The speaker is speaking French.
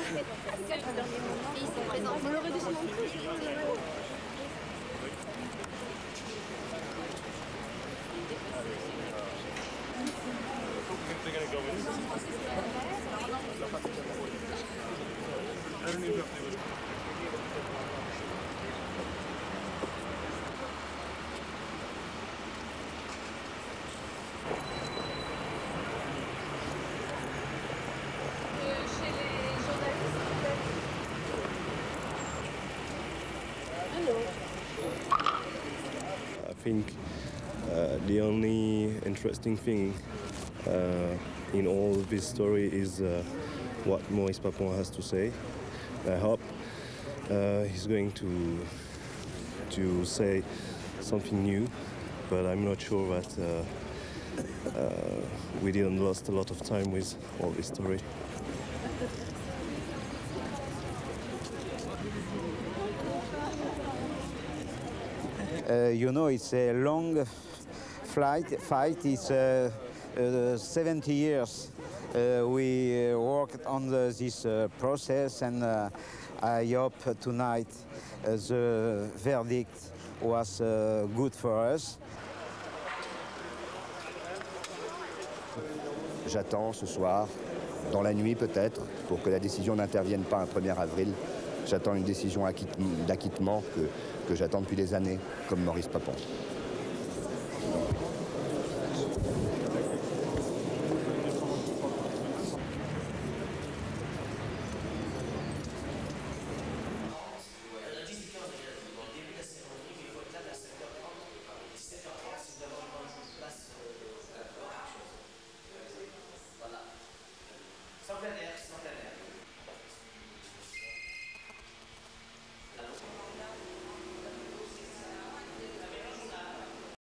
ils sont présents. On l'aurait dû se I think the only interesting thing in all this story is what Maurice Papon has to say. I hope he's going to say something new, but I'm not sure that we didn't lost a lot of time with all this story. You know, it's a long fight. It's 70 years. We worked on this process, and I hope tonight the verdict was good for us. J'attends ce soir, dans la nuit peut-être, pour que la décision n'intervienne pas un 1er avril. J'attends une décision d'acquittement que j'attends depuis des années, comme Maurice Papon.